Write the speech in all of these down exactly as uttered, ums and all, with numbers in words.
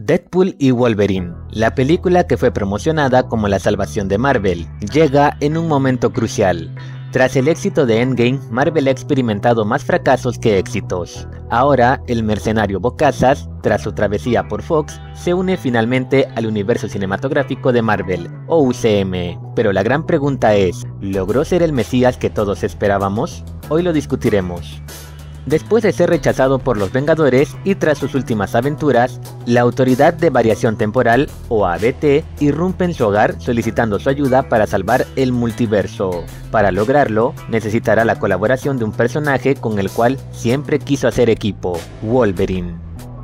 Deadpool y Wolverine, la película que fue promocionada como la salvación de Marvel, llega en un momento crucial. Tras el éxito de Endgame, Marvel ha experimentado más fracasos que éxitos. Ahora, el mercenario Bocazas, tras su travesía por Fox, se une finalmente al universo cinematográfico de Marvel, o U C M. Pero la gran pregunta es, ¿logró ser el Mesías que todos esperábamos? Hoy lo discutiremos. Después de ser rechazado por los Vengadores y tras sus últimas aventuras, la Autoridad de Variación Temporal, o A B T, irrumpe en su hogar solicitando su ayuda para salvar el multiverso. Para lograrlo, necesitará la colaboración de un personaje con el cual siempre quiso hacer equipo, Wolverine.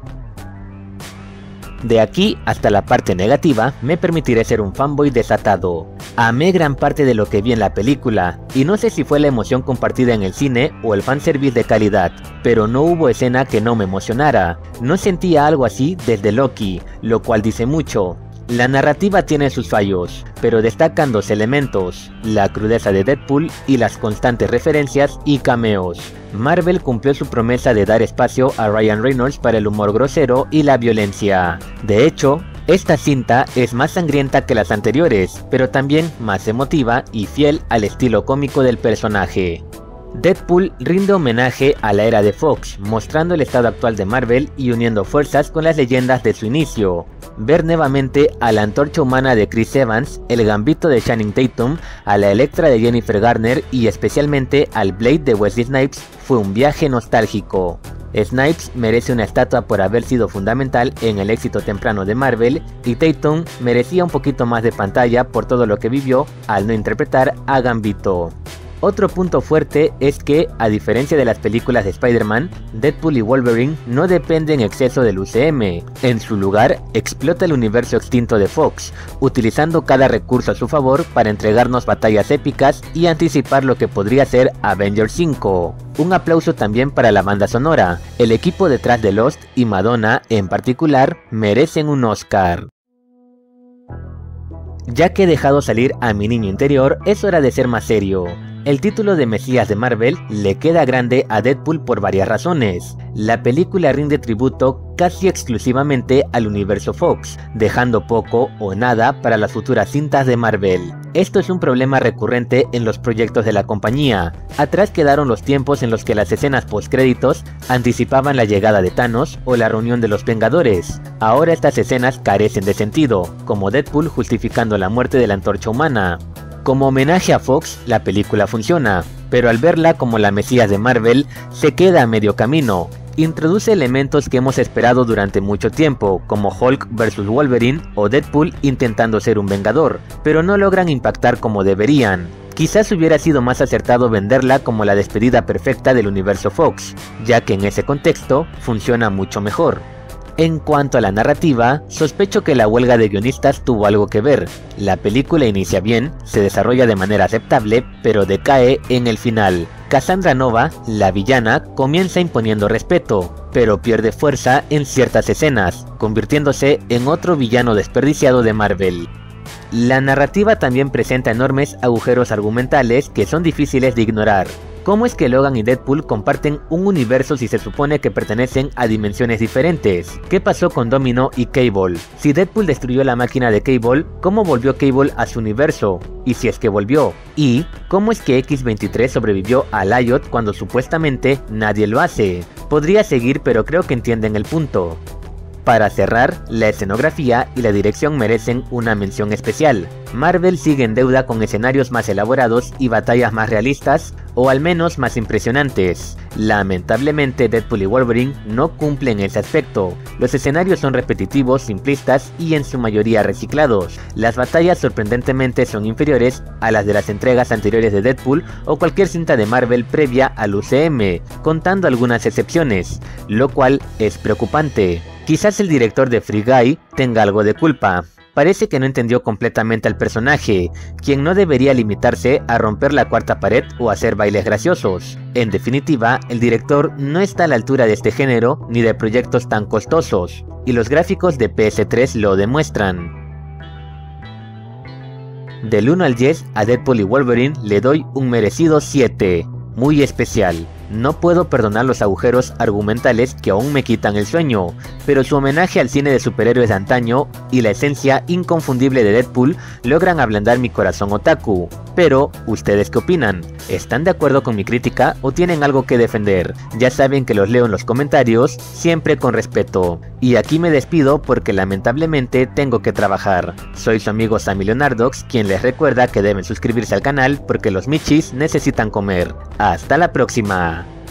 De aquí hasta la parte negativa, me permitiré ser un fanboy desatado. Amé gran parte de lo que vi en la película, y no sé si fue la emoción compartida en el cine o el fanservice de calidad, pero no hubo escena que no me emocionara. No sentía algo así desde Loki, lo cual dice mucho. La narrativa tiene sus fallos, pero destacan dos elementos, la crudeza de Deadpool y las constantes referencias y cameos. Marvel cumplió su promesa de dar espacio a Ryan Reynolds para el humor grosero y la violencia. De hecho, esta cinta es más sangrienta que las anteriores, pero también más emotiva y fiel al estilo cómico del personaje. Deadpool rinde homenaje a la era de Fox, mostrando el estado actual de Marvel y uniendo fuerzas con las leyendas de su inicio. Ver nuevamente a la Antorcha Humana de Chris Evans, el Gambito de Channing Tatum, a la Electra de Jennifer Garner y especialmente al Blade de Wesley Snipes fue un viaje nostálgico. Snipes merece una estatua por haber sido fundamental en el éxito temprano de Marvel, y Tatum merecía un poquito más de pantalla por todo lo que vivió al no interpretar a Gambito. Otro punto fuerte es que, a diferencia de las películas de Spider-Man, Deadpool y Wolverine no dependen en exceso del U C M. En su lugar, explota el universo extinto de Fox, utilizando cada recurso a su favor para entregarnos batallas épicas y anticipar lo que podría ser Avengers cinco. Un aplauso también para la banda sonora. El equipo detrás de Lost y Madonna, en particular, merecen un Oscar. Ya que he dejado salir a mi niño interior, es hora de ser más serio. El título de Mesías de Marvel le queda grande a Deadpool por varias razones. La película rinde tributo casi exclusivamente al universo Fox, dejando poco o nada para las futuras cintas de Marvel. Esto es un problema recurrente en los proyectos de la compañía. Atrás quedaron los tiempos en los que las escenas postcréditos anticipaban la llegada de Thanos o la reunión de los Vengadores. Ahora estas escenas carecen de sentido, como Deadpool justificando la muerte de la Antorcha Humana. Como homenaje a Fox, la película funciona, pero al verla como la Mesías de Marvel, se queda a medio camino. Introduce elementos que hemos esperado durante mucho tiempo, como Hulk versus Wolverine o Deadpool intentando ser un vengador, pero no logran impactar como deberían. Quizás hubiera sido más acertado venderla como la despedida perfecta del universo Fox, ya que en ese contexto funciona mucho mejor. En cuanto a la narrativa, sospecho que la huelga de guionistas tuvo algo que ver. La película inicia bien, se desarrolla de manera aceptable, pero decae en el final. Cassandra Nova, la villana, comienza imponiendo respeto, pero pierde fuerza en ciertas escenas, convirtiéndose en otro villano desperdiciado de Marvel. La narrativa también presenta enormes agujeros argumentales que son difíciles de ignorar. ¿Cómo es que Logan y Deadpool comparten un universo si se supone que pertenecen a dimensiones diferentes? ¿Qué pasó con Domino y Cable? Si Deadpool destruyó la máquina de Cable, ¿cómo volvió Cable a su universo? Y si es que volvió. ¿Y cómo es que X veintitrés sobrevivió a Lyot cuando supuestamente nadie lo hace? Podría seguir, pero creo que entienden el punto. Para cerrar, la escenografía y la dirección merecen una mención especial. Marvel sigue en deuda con escenarios más elaborados y batallas más realistas, o al menos más impresionantes. Lamentablemente, Deadpool y Wolverine no cumplen ese aspecto. Los escenarios son repetitivos, simplistas y en su mayoría reciclados. Las batallas sorprendentemente son inferiores a las de las entregas anteriores de Deadpool o cualquier cinta de Marvel previa al U C M, contando algunas excepciones, lo cual es preocupante. Quizás el director de Free Guy tenga algo de culpa. Parece que no entendió completamente al personaje, quien no debería limitarse a romper la cuarta pared o hacer bailes graciosos. En definitiva, el director no está a la altura de este género ni de proyectos tan costosos, y los gráficos de P S tres lo demuestran. Del uno al diez a Deadpool y Wolverine le doy un merecido siete. Muy especial. No puedo perdonar los agujeros argumentales que aún me quitan el sueño, pero su homenaje al cine de superhéroes de antaño y la esencia inconfundible de Deadpool logran ablandar mi corazón otaku. Pero, ¿ustedes qué opinan? ¿Están de acuerdo con mi crítica o tienen algo que defender? Ya saben que los leo en los comentarios, siempre con respeto. Y aquí me despido porque lamentablemente tengo que trabajar. Soy su amigo Sammy Leonardox, quien les recuerda que deben suscribirse al canal porque los michis necesitan comer. ¡Hasta la próxima!